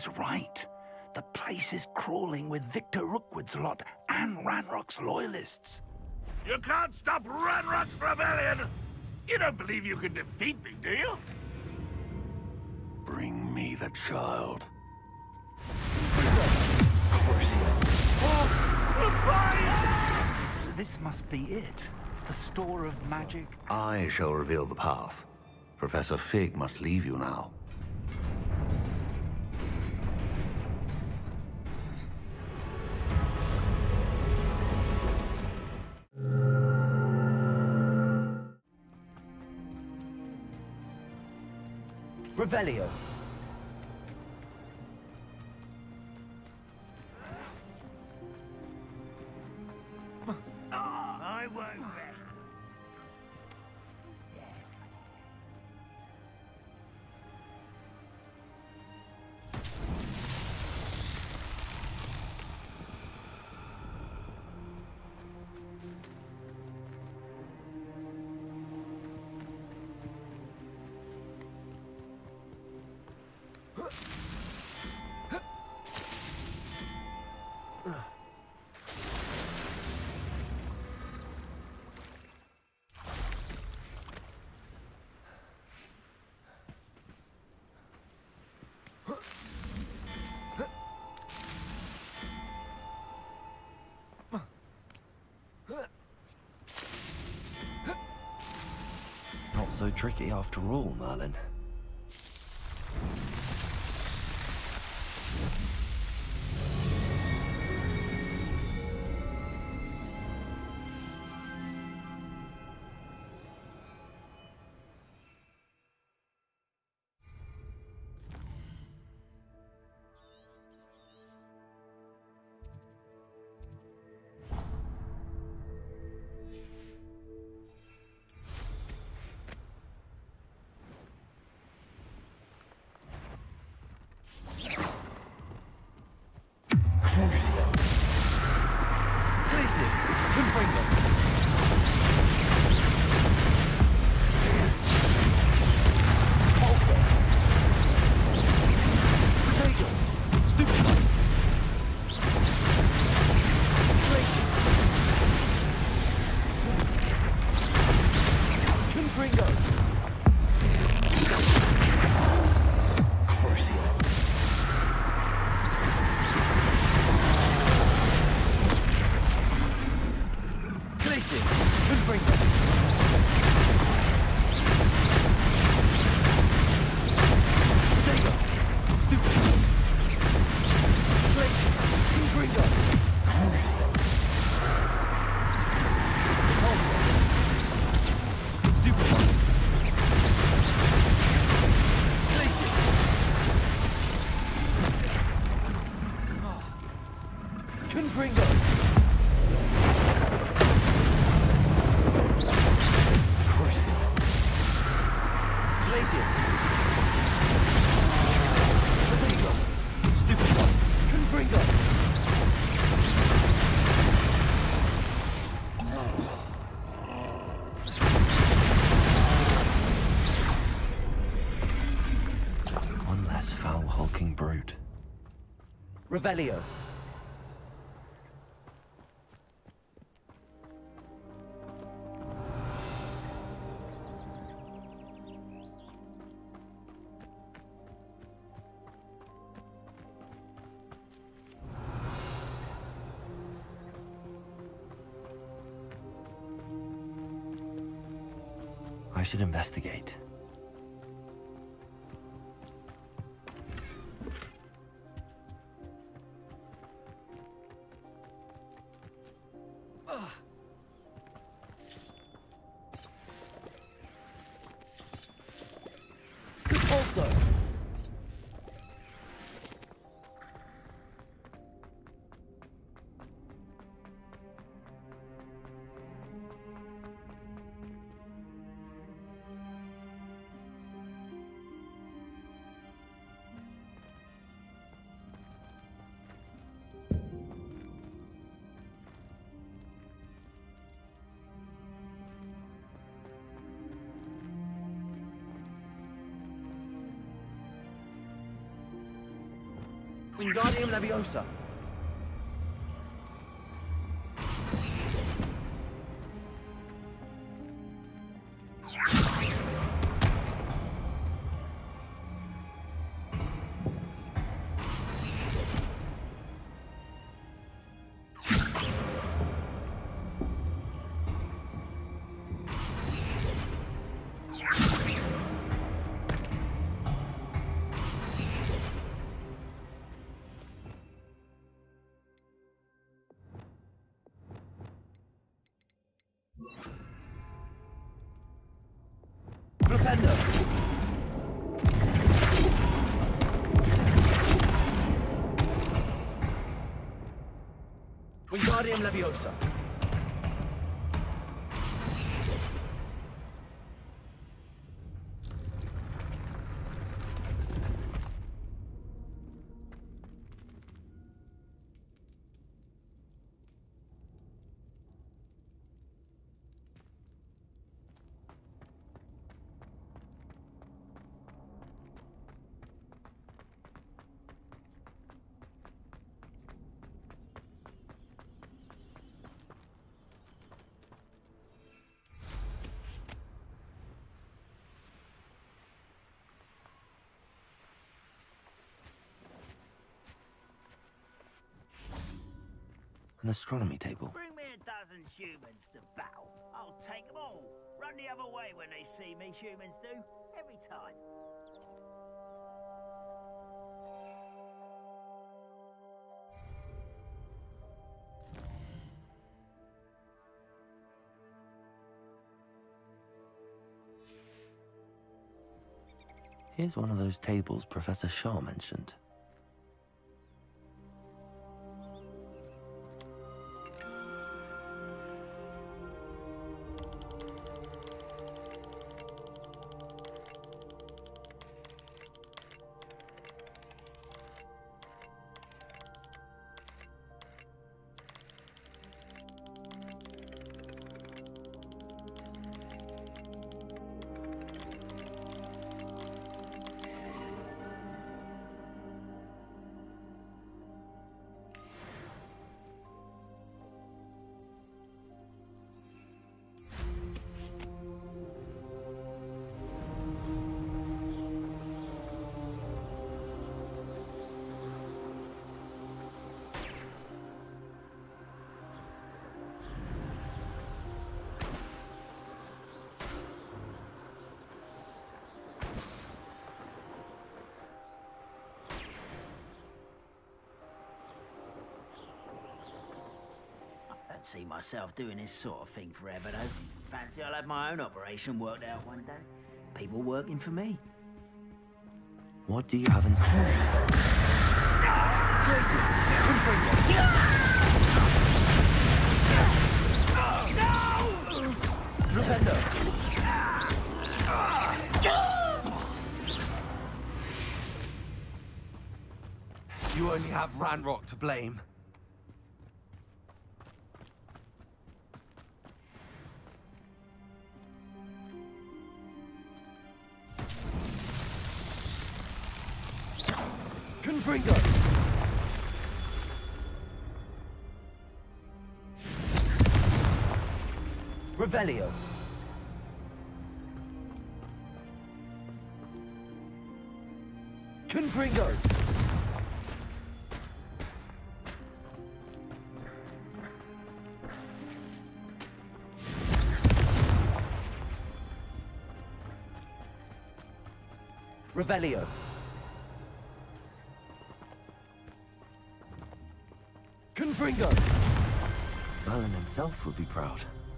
was right. The place is crawling with Victor Rookwood's lot and Ranrock's loyalists. You can't stop Ranrock's rebellion! You don't believe you can defeat me, do you? Bring me the child. This must be it. The store of magic. I shall reveal the path. Professor Fig must leave you now. Revelio. I won't rest. Not so tricky after all, Merlin. Brute. Revelio. I should investigate. Also. Wingardium Leviosa. Flipendo. Wingardium Leviosa. An astronomy table. Bring me a dozen humans to battle. I'll take them all. Run the other way when they see me, humans do. Every time. Here's one of those tables Professor Shaw mentioned. Don't see myself doing this sort of thing forever, though. Fancy I'll have my own operation worked out one day. People working for me. What do you have in store? Flipendo. You only have Ranrock to blame. Confringo! Revelio! Confringo! Revelio! Confringo! Merlin himself would be proud.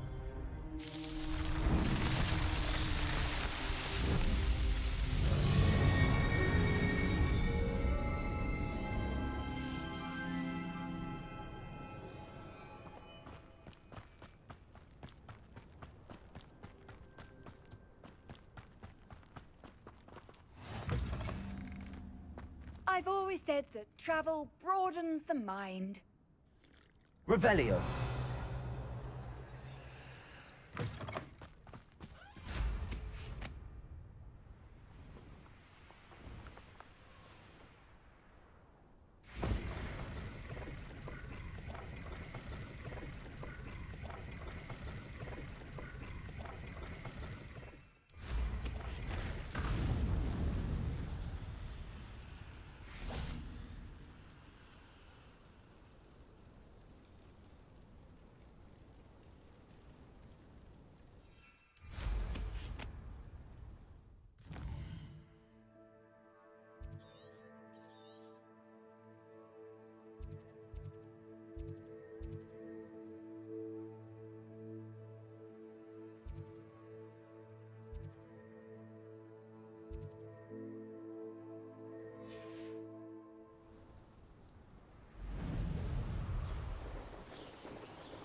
I've always said that travel broadens the mind. Revelio.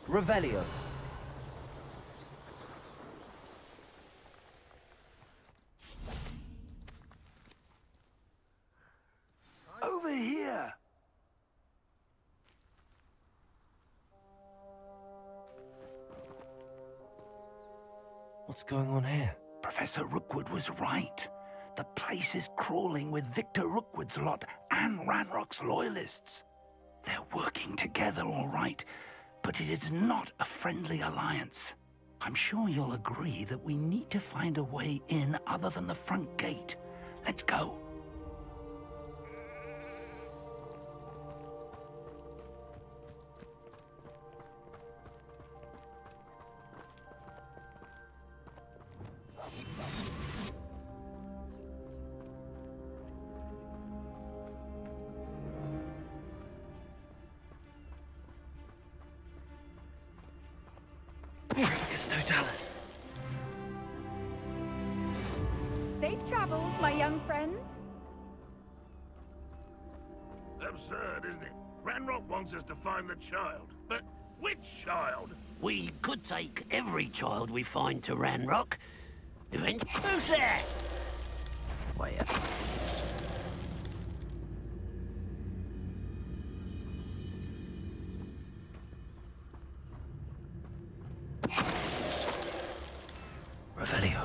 Revelio. Over here! What's going on here? Professor Rookwood was right. The place is crawling with Victor Rookwood's lot and Ranrock's loyalists. They're working together, all right, but it is not a friendly alliance. I'm sure you'll agree that we need to find a way in other than the front gate. Let's go. Dallas. Safe travels, my young friends. Absurd, isn't it? Ranrock wants us to find the child. But which child? We could take every child we find to Ranrock. Who's there? Wait up. Revelio.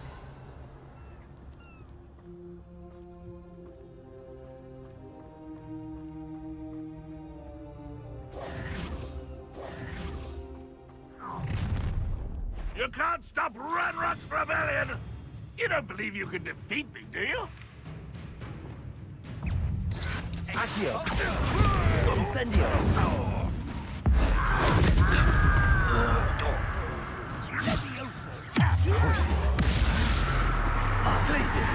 You can't stop Ranrock's rebellion! You don't believe you can defeat me, do you? Accio. Incendio. Crucio. Places.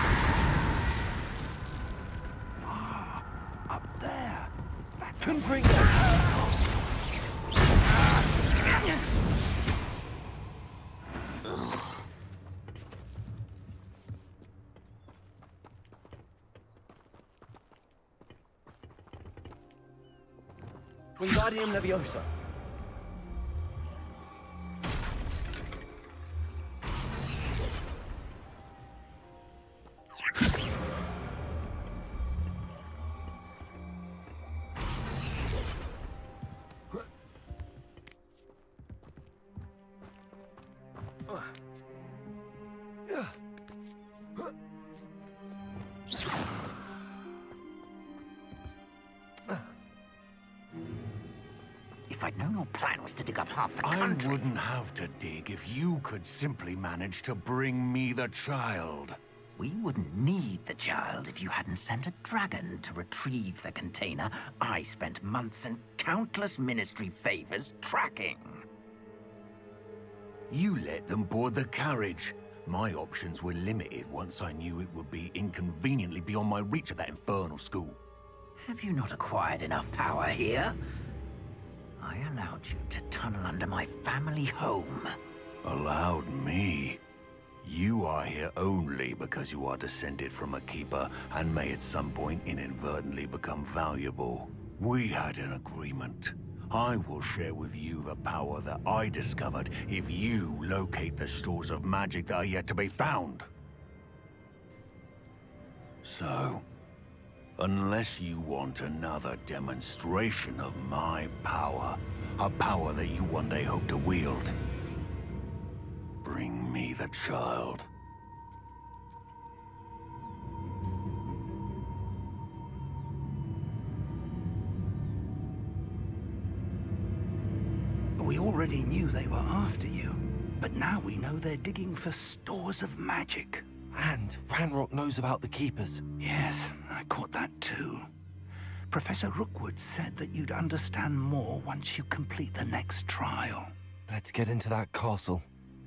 Up there. That's Confringo. Wingardium Leviosa. If I'd known your plan was to dig up half the I country... wouldn't have to dig if you could simply manage to bring me the child. We wouldn't need the child if you hadn't sent a dragon to retrieve the container I spent months and countless ministry favors tracking. You let them board the carriage. My options were limited once I knew it would be inconveniently beyond my reach at that infernal school. Have you not acquired enough power here? I allowed you to tunnel under my family home. Allowed me? You are here only because you are descended from a keeper and may at some point inadvertently become valuable. We had an agreement. I will share with you the power that I discovered if you locate the stores of magic that are yet to be found. So, unless you want another demonstration of my power, a power that you one day hope to wield, bring me the child. We already knew they were after you, but now we know they're digging for stores of magic. And Ranrock knows about the Keepers. Yes, I caught that too. Professor Rookwood said that you'd understand more once you complete the next trial. Let's get into that castle.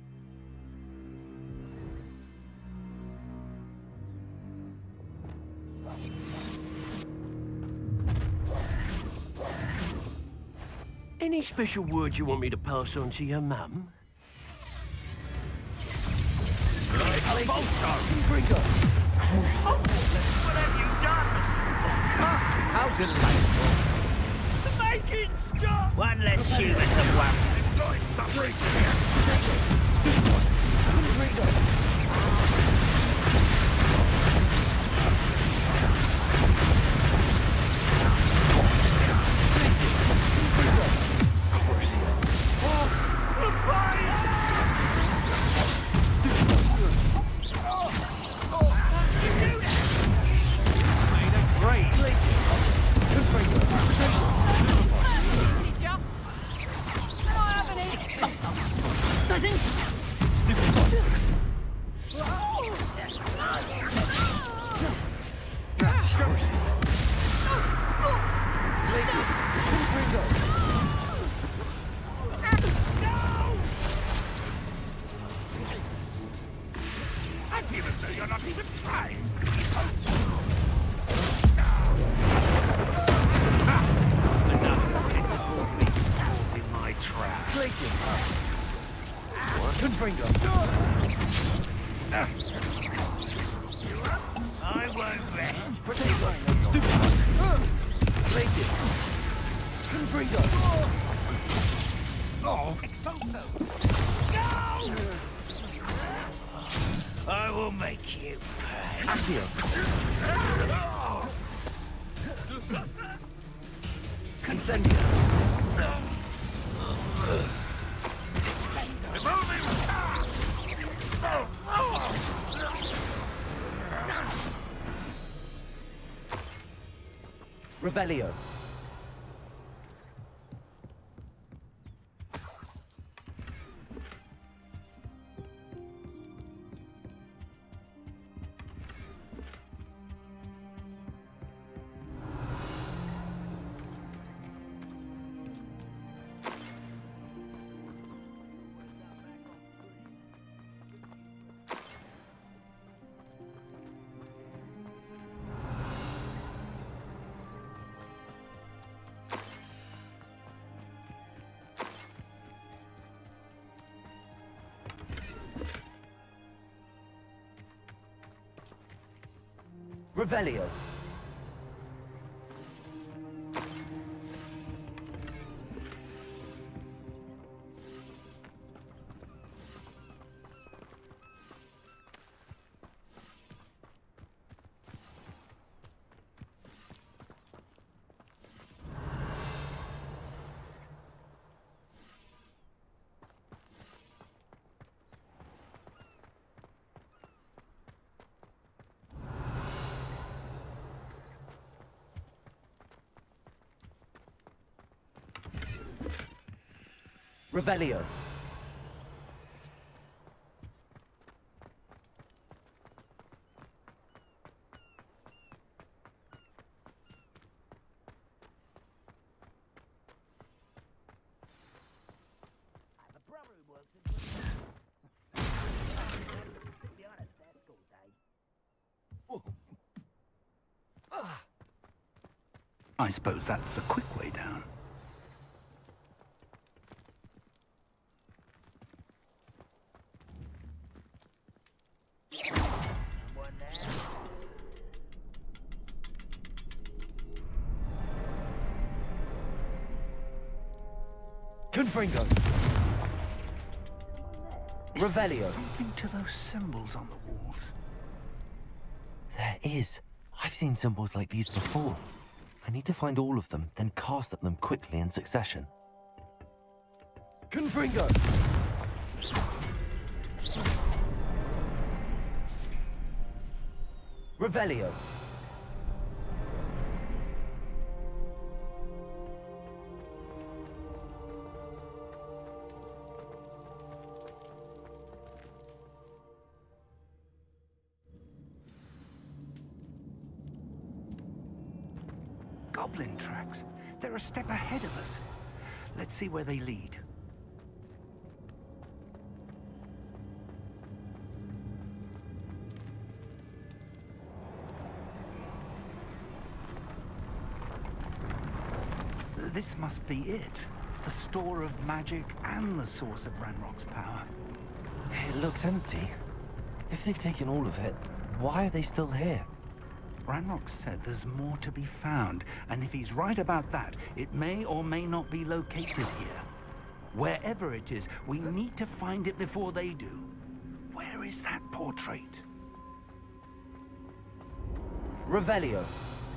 Any special words you want me to pass on to your mum? What have you done? How delightful! The bacon! One less human to worry. Enjoy suffering. I feel as though you're not even trying. Another pitiful beast caught in my trap. I won't rest. I will make you pay. Revelio. Revelio. Revelio. The brother who works in... To be honest, that's all day. I suppose that's the quick way down. Confringo. Revelio. Something to those symbols on the walls. There is. I've seen symbols like these before. I need to find all of them, then cast at them quickly in succession. Confringo. Revelio. Goblin tracks. They're a step ahead of us. Let's see where they lead. This must be it. The store of magic and the source of Ranrock's power. It looks empty. If they've taken all of it, why are they still here? Ranrock said there's more to be found, and if he's right about that, it may or may not be located here. Wherever it is, we need to find it before they do. Where is that portrait? Revelio.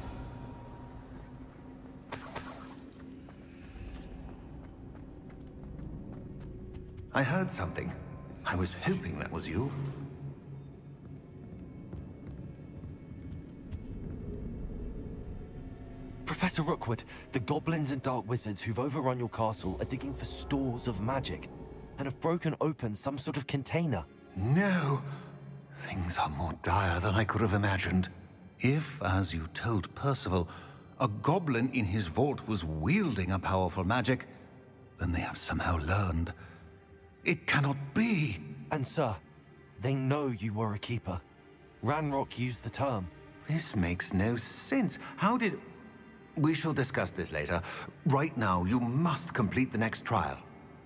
I heard something. I was hoping that was you. Professor Rookwood, the goblins and dark wizards who've overrun your castle are digging for stores of magic and have broken open some sort of container. No! Things are more dire than I could have imagined. If, as you told Percival, a goblin in his vault was wielding a powerful magic, then they have somehow learned. It cannot be! And sir, they know you were a keeper. Ranrock used the term. This makes no sense. How did... We shall discuss this later. Right now, you must complete the next trial.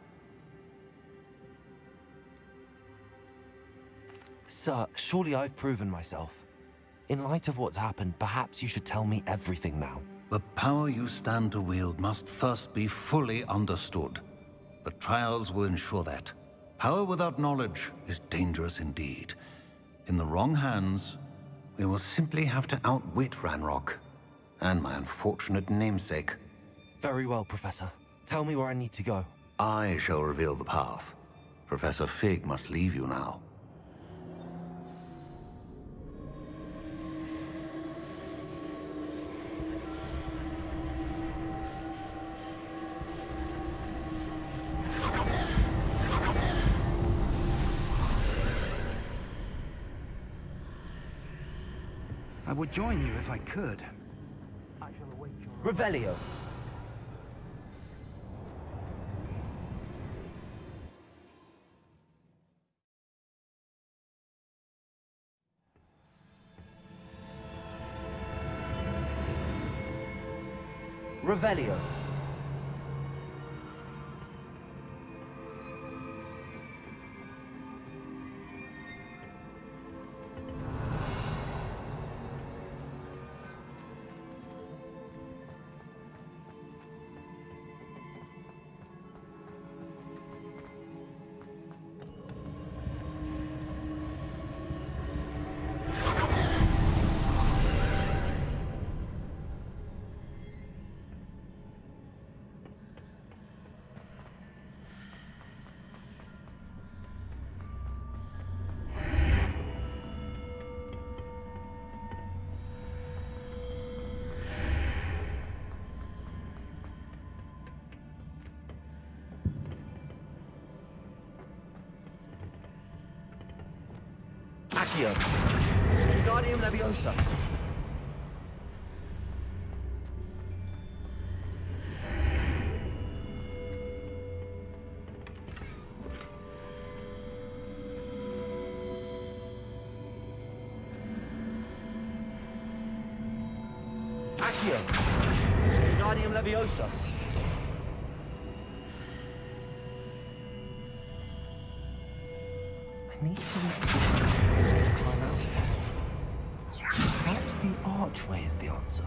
Sir, surely I've proven myself. In light of what's happened, perhaps you should tell me everything now. The power you stand to wield must first be fully understood. The trials will ensure that. Power without knowledge is dangerous indeed. In the wrong hands, we will simply have to outwit Ranrock. And my unfortunate namesake. Very well, Professor. Tell me where I need to go. I shall reveal the path. Professor Fig must leave you now. I would join you if I could. Revelio. Revelio. Accio. Wingardium Leviosa. Accio. Wingardium Leviosa. I need to climb out of here. Perhaps the archway is the answer.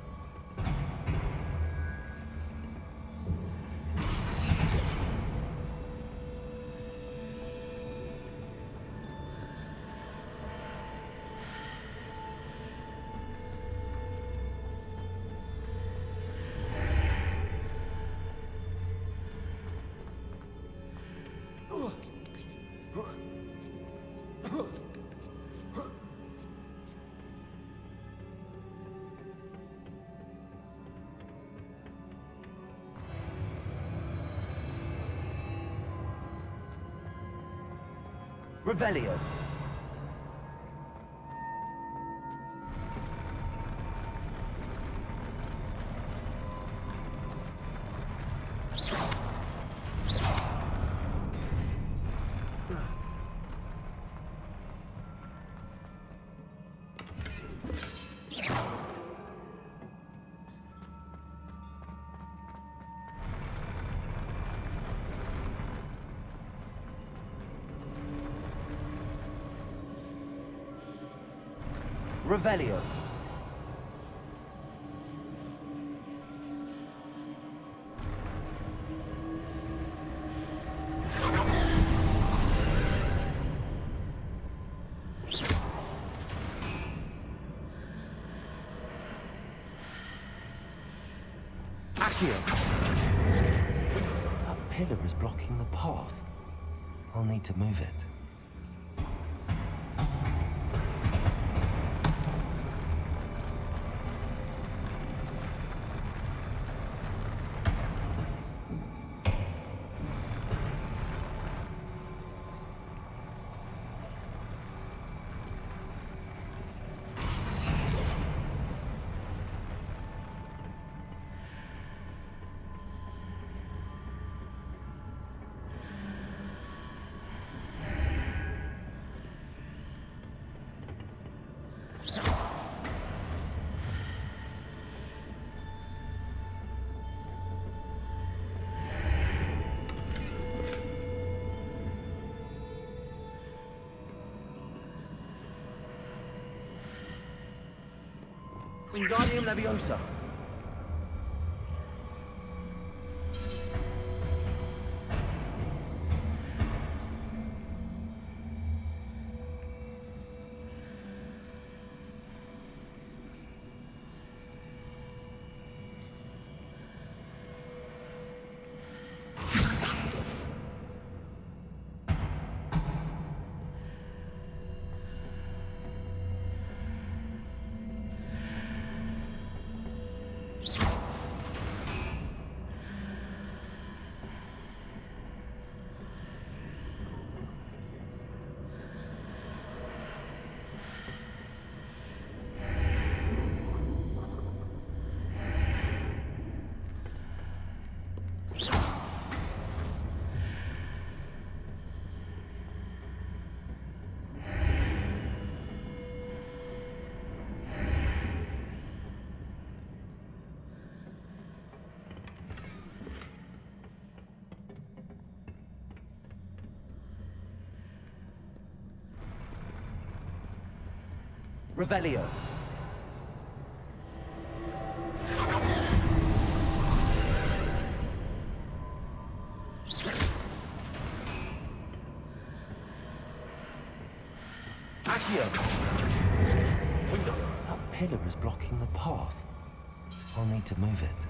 Revelio. Revelio. Accio! That pillar is blocking the path. I'll need to move it. Wingardium Leviosa. Revelio. Accio. That pillar is blocking the path. I'll need to move it.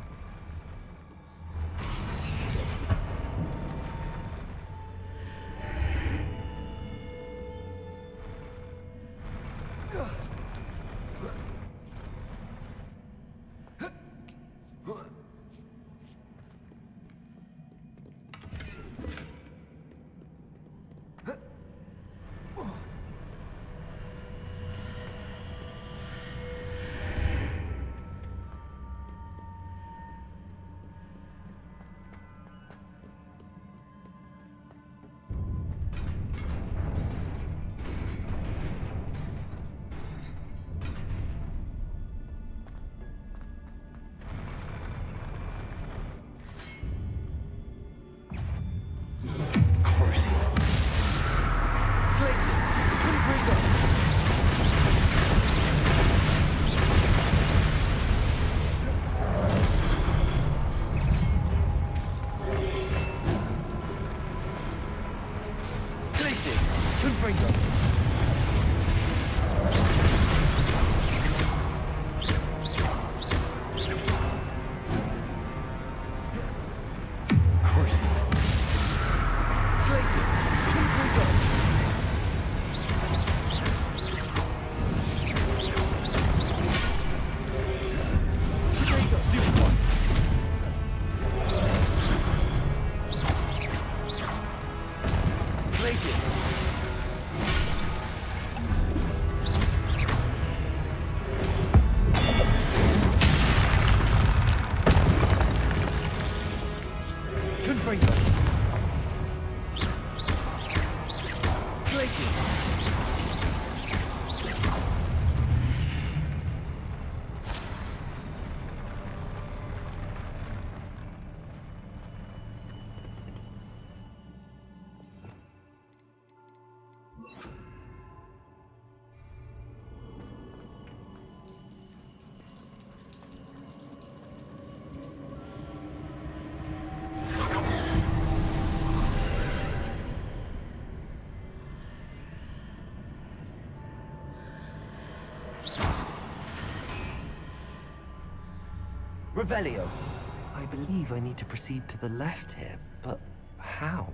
Revelio. I I believe I need to proceed to the left here, but how?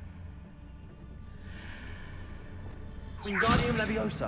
Wingardium Leviosa.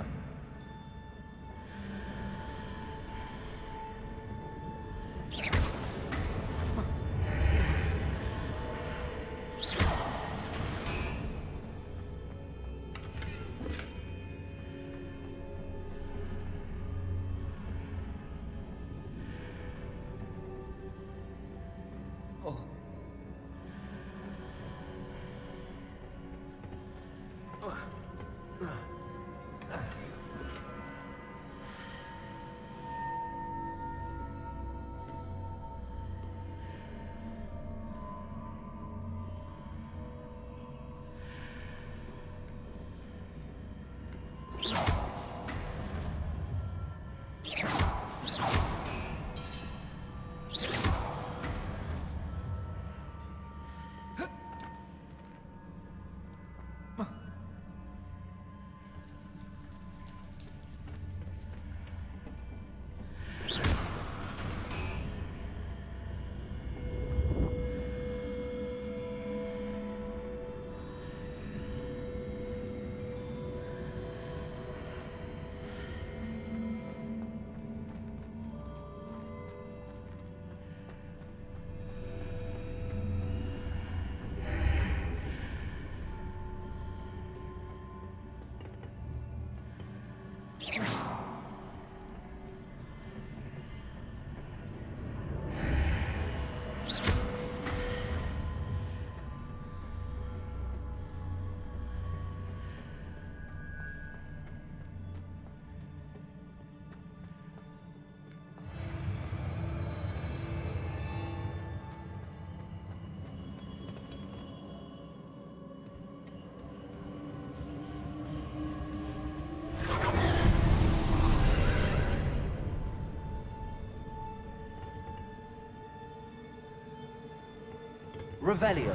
Revelio.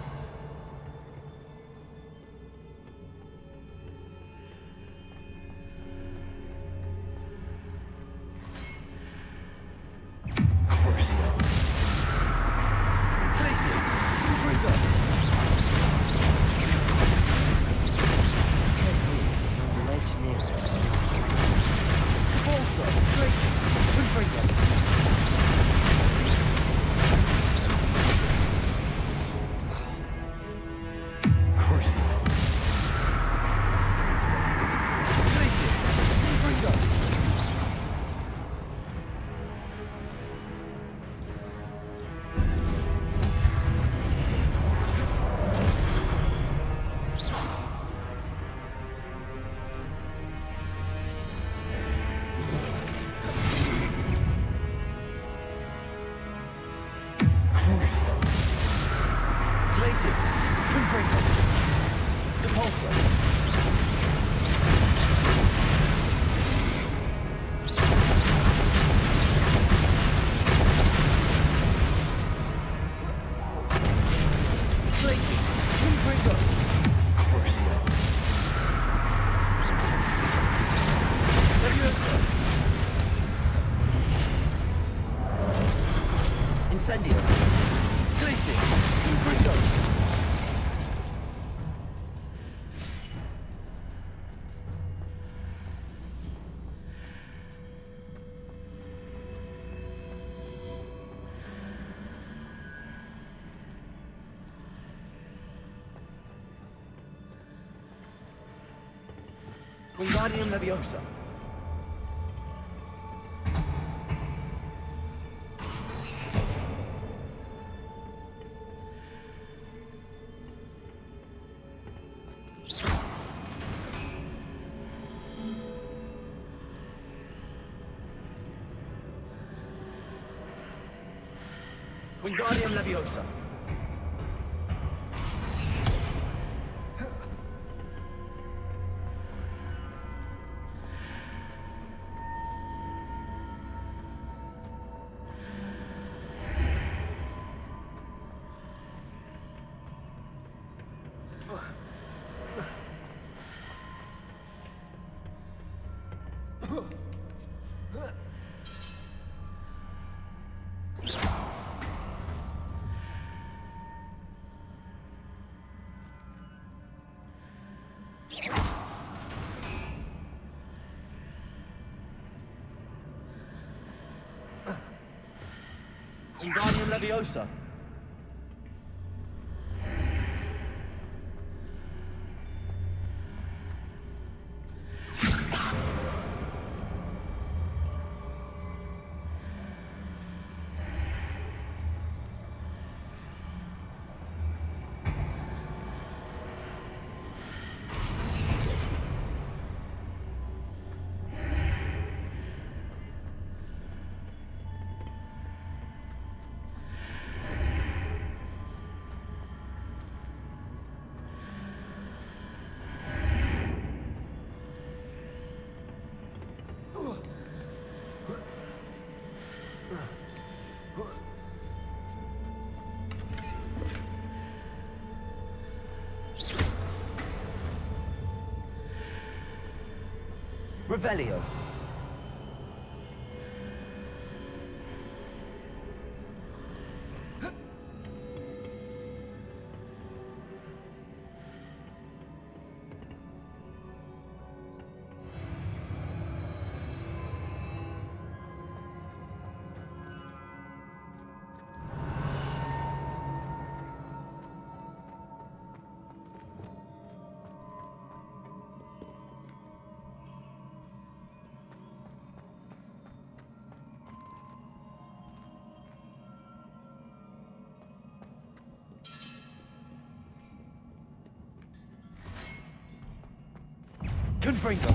Crucio. Places. River. Legionnaires. Also, places. River. Incendio. Glacius. Inferno. Wingardium Leviosa. Wingardium Leviosa. Wingardium Leviosa. Revelio. Confringo.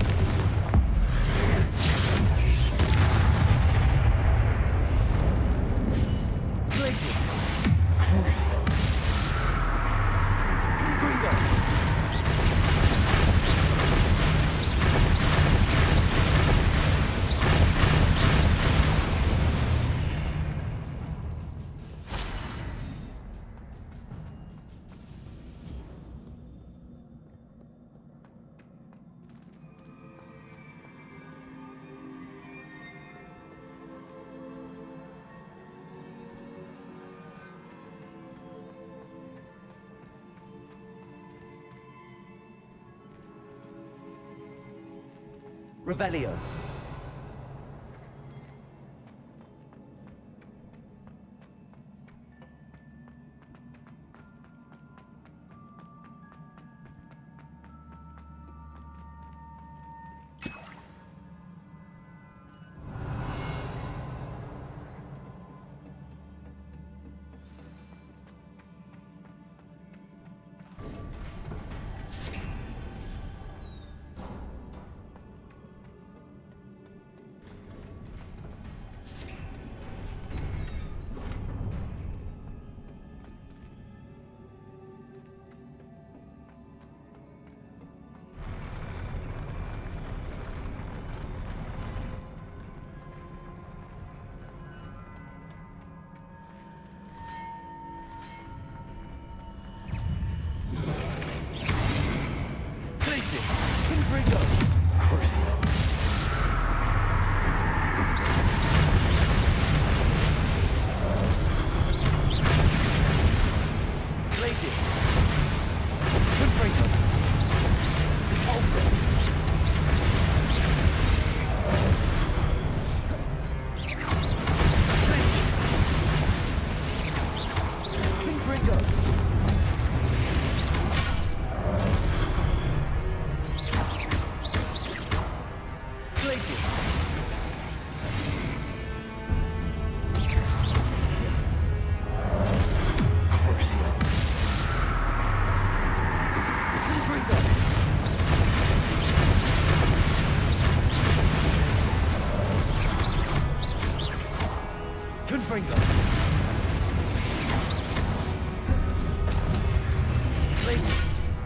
Glacier. Crucio. Confringo. Revelio. Confringo. Crucio. Glacier. Confringo. Repulsor. Glacier. Confringo. Confringo. Glacier.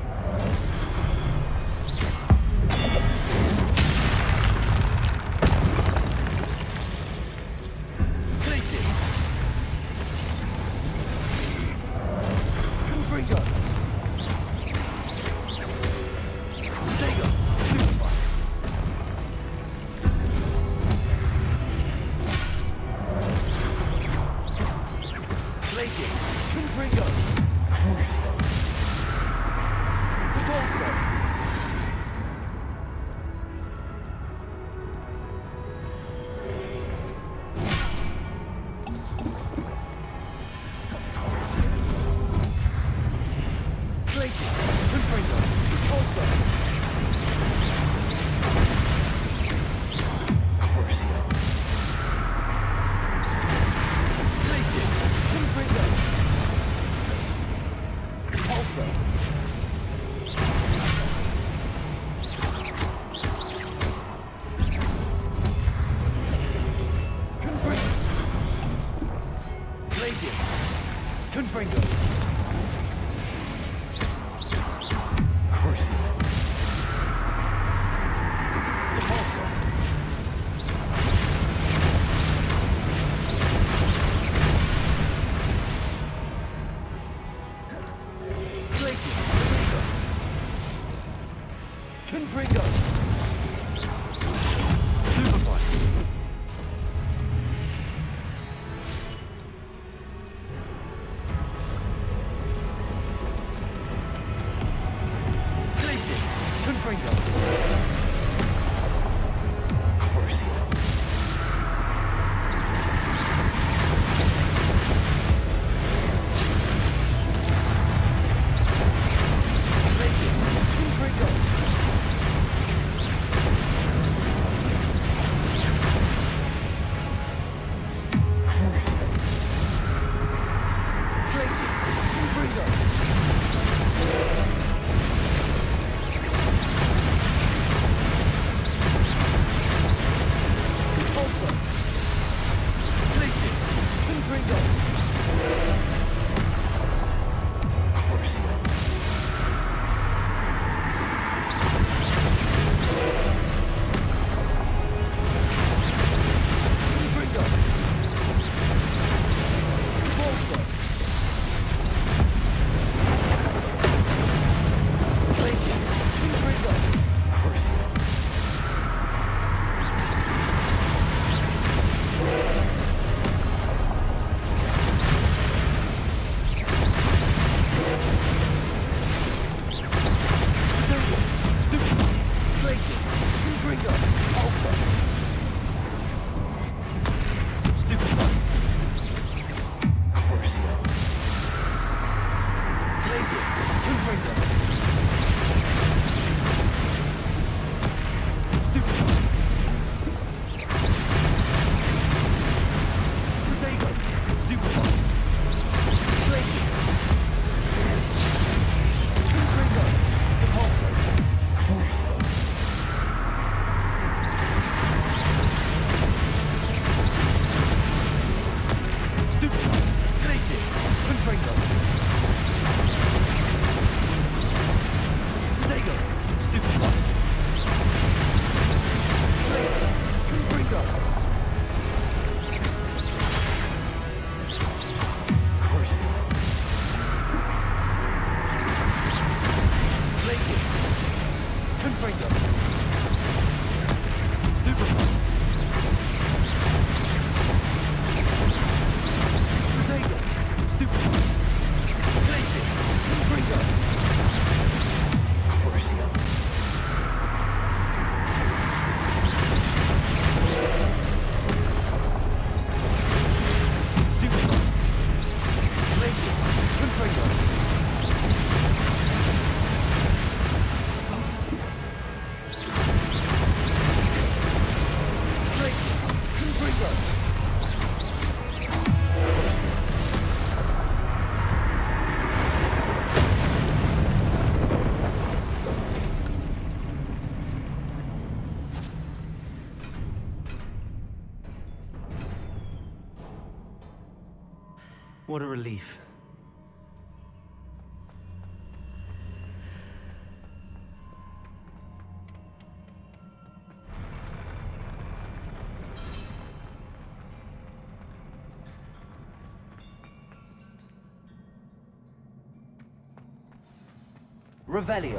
Glacier. Confringo. Dagger. Glacier. Confringo. Crucio. Repulsor. Repulsor. Glacius. Confringo. Crucial. Repulsor. Glacius. Confringo. Superfly. Glacius. Confringo. Crucial. Glacius. Confringo. Crucial. Glacius. Confringo. Repulsor. Glacius. Confringo. Crucial. Confringo. Repulsor. Glacius. Confringo. Crucial. Potato. Stupid. Glacius. Confringo. Ultra. Stupid. Crucial. Glacius. Confringo. Stupid. Potato. Stupid. Glacius. Confringo. Repulsor. Crucial. Stupid. Glacius. Confringo. Potato. Stupid. Glacius. Confringo. Crucial. Glacius. Confringo. Stupid. Potato. Stupid. Glacius. Confringo. Crucial. Stupid. Glacius. Confringo. Glacius. Confringo. Crucial. What a relief. Revelio.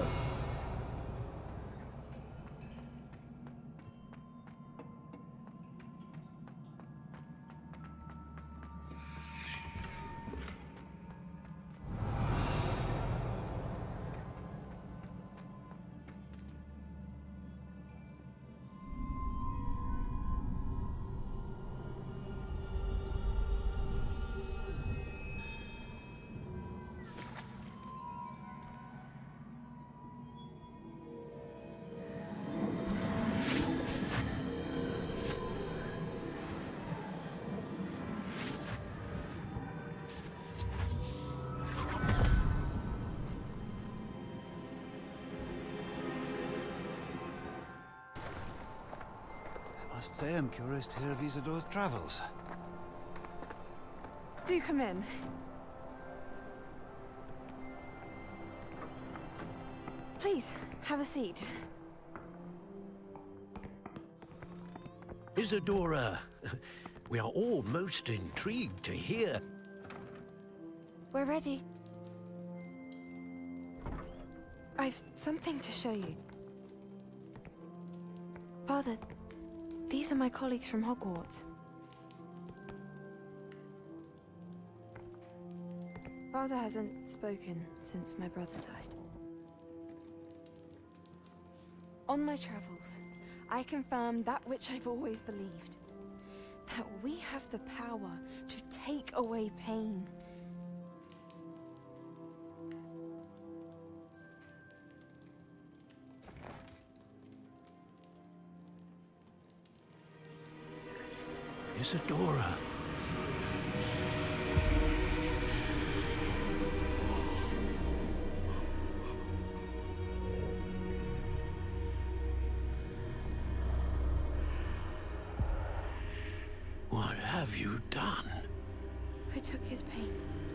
Must say I'm curious to hear of Isadore's travels. Do come in. Please, have a seat. Isadora, we are all most intrigued to hear. We're ready. I've something to show you. Father, these are my colleagues from Hogwarts. Father hasn't spoken since my brother died. On my travels, I confirmed that which I've always believed. That we have the power to take away pain. Isadora. What have you done? I took his pain.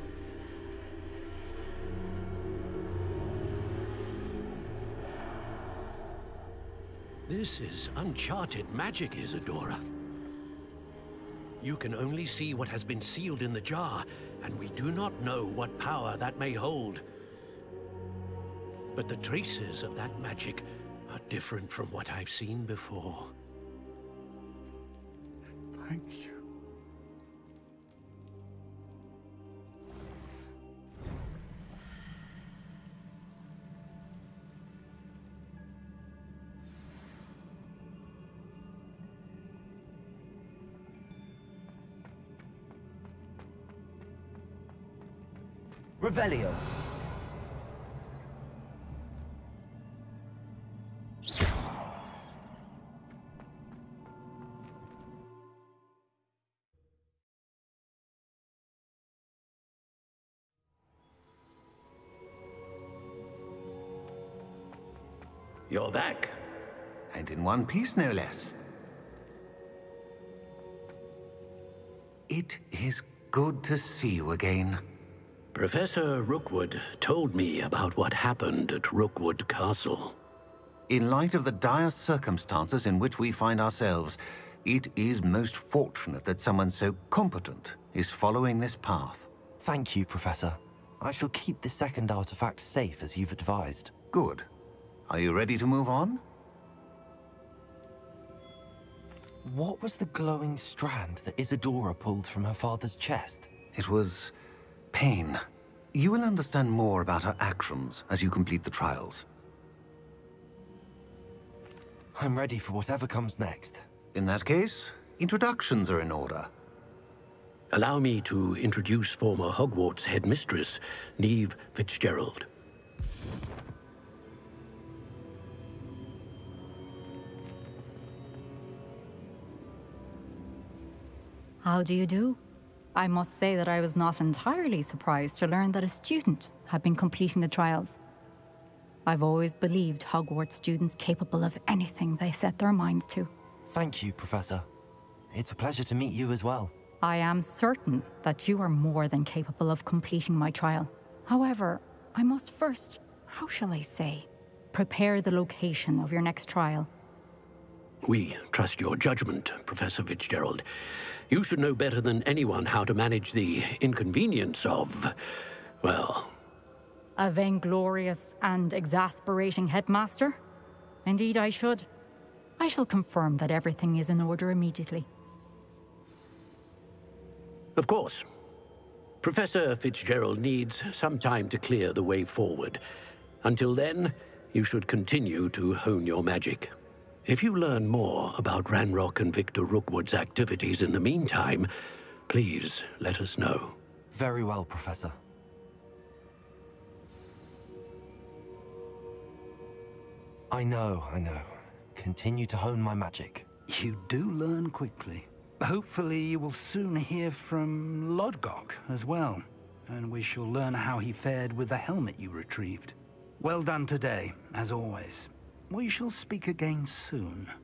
This is uncharted magic, Isadora. You can only see what has been sealed in the jar, and we do not know what power that may hold. But the traces of that magic are different from what I've seen before. Thank you. Revelio. You're back. And in one piece, no less. It is good to see you again. Professor Rookwood told me about what happened at Rookwood Castle. In light of the dire circumstances in which we find ourselves, it is most fortunate that someone so competent is following this path. Thank you, Professor. I shall keep the second artifact safe as you've advised. Good. Are you ready to move on? What was the glowing strand that Isadora pulled from her father's chest? It was pain. You will understand more about her actions as you complete the trials. I'm ready for whatever comes next. In that case, introductions are in order. Allow me to introduce former Hogwarts headmistress, Neve Fitzgerald. How do you do? I must say that I was not entirely surprised to learn that a student had been completing the trials. I've always believed Hogwarts students capable of anything they set their minds to. Thank you, Professor. It's a pleasure to meet you as well. I am certain that you are more than capable of completing my trial. However, I must first, how shall I say, prepare the location of your next trial. We trust your judgment, Professor Fitzgerald. You should know better than anyone how to manage the inconvenience of, well... A vainglorious and exasperating headmaster? Indeed I should. I shall confirm that everything is in order immediately. Of course. Professor Fitzgerald needs some time to clear the way forward. Until then, you should continue to hone your magic. If you learn more about Ranrock and Victor Rookwood's activities in the meantime, please let us know. Very well, Professor. I know. Continue to hone my magic. You do learn quickly. Hopefully you will soon hear from Lodgok as well, and we shall learn how he fared with the helmet you retrieved. Well done today, as always. We shall speak again soon.